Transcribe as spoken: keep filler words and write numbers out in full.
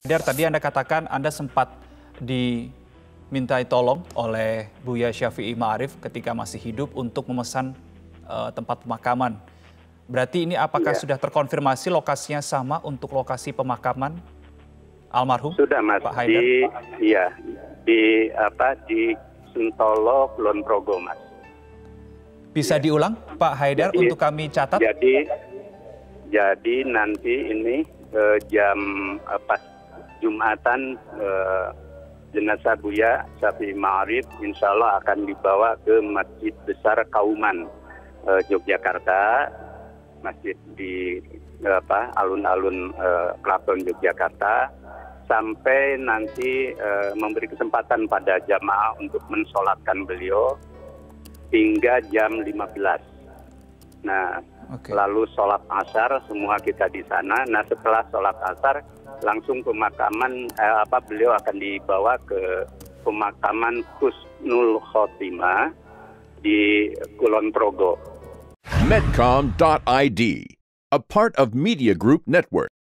Haidar, tadi Anda katakan Anda sempat dimintai tolong oleh Buya Syafi'i Ma'arif ketika masih hidup untuk memesan uh, tempat pemakaman. Berarti ini apakah ya. sudah terkonfirmasi lokasinya sama untuk lokasi pemakaman almarhum? Sudah Mas, Pak Haidar? di ya di apa di Sentolo, Kulon Progo Mas. Bisa ya. diulang Pak Haidar jadi, untuk kami catat? Jadi jadi nanti ini eh, jam eh, pas Jumatan eh, jenazah Buya Syafi'i Ma'arif insya Allah akan dibawa ke Masjid Besar Kauman eh, Yogyakarta, masjid di eh, apa alun-alun eh, Keraton Yogyakarta, sampai nanti eh, memberi kesempatan pada jamaah untuk mensolatkan beliau hingga jam lima belas. Nah, okay. Lalu sholat asar semua kita di sana. Nah, setelah sholat asar langsung pemakaman eh, apa beliau akan dibawa ke pemakaman Husnul Khotimah di Kulon Progo. Medcom dot I D, a part of Media Group Network.